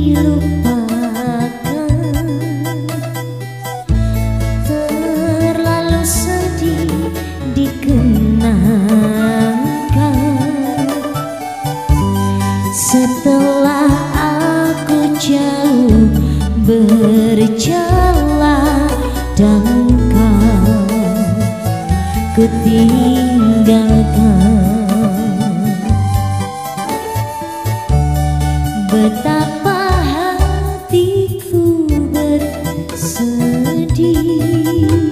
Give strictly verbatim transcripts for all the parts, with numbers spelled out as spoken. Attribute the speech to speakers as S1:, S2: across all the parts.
S1: dilupakan, terlalu sedih dikenangkan. Setelah aku jauh berjalan dan kau ku tinggalkan, betapa hatiku bersedih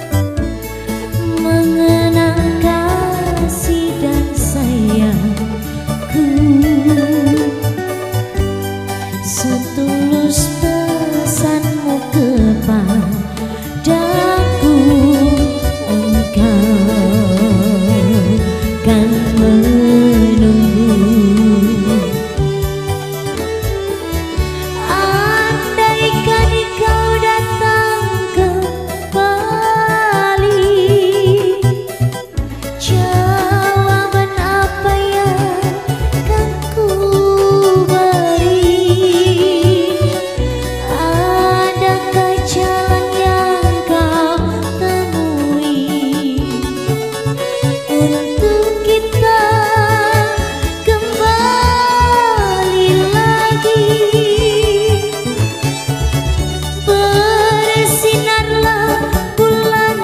S1: mengenang kasih dan sayangku. Setulus pesanmu kepadaku, engkau kan menunggu. Andaikan kau datang kembali, jawaban apa yang kan ku beri? Adakah jalan yang kau temui untuk kita kembali lagi? Bersinarlah bulan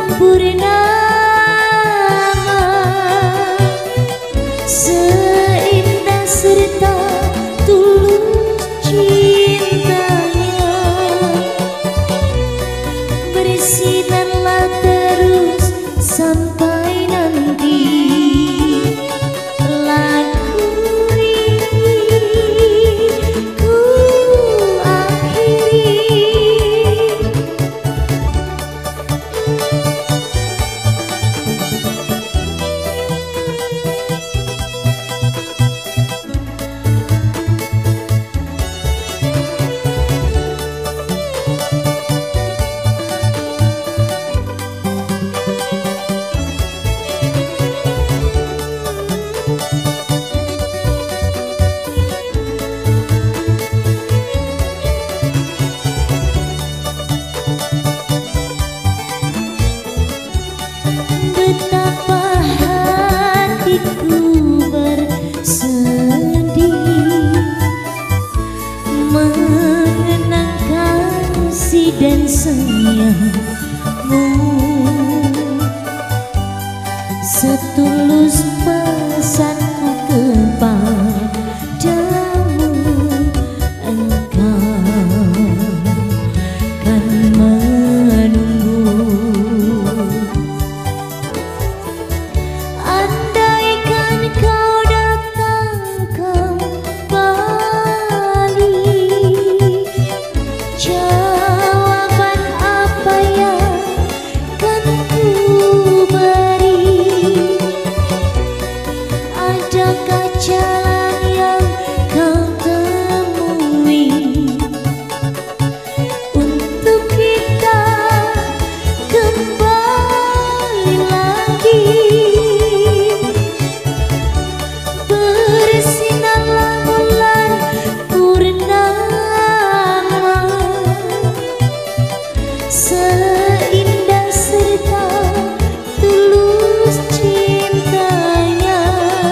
S1: purnama, seindah serta tulus cintanya. Bersinarlah terus sampai nanti lagu ini ku akhiri. Betapa hatiku bersedih mengenang kasih dan sayangmu. Setulus pesanku kepadamu, engkau kan menunggu. Andaikan kau datang kembali, jawaban apa yang kan ku beri? Adakah jalan yang kau temui untuk kita kembali lagi? Bersinarlah bulan purnama, seindah serta tulus cintanya.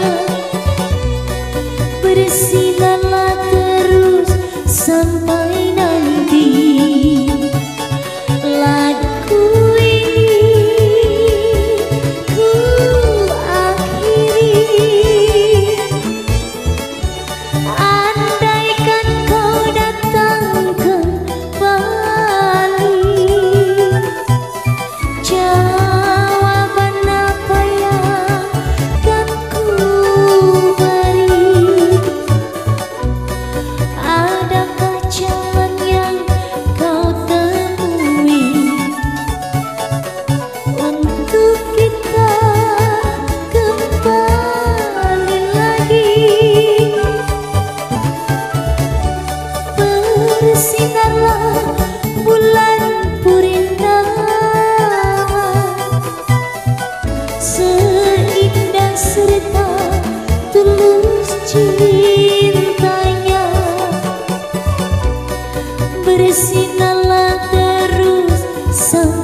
S1: Bersinarlah terus sampai nanti lagu ini ku akhiri. Andaikan kau datang kembali, jawaban apa yang kan ku beri? Adakah jalan yang kau temui untuk kita kembali lagi? Bersinarlah bulan purnama, seindah serta tulus cintanya. sang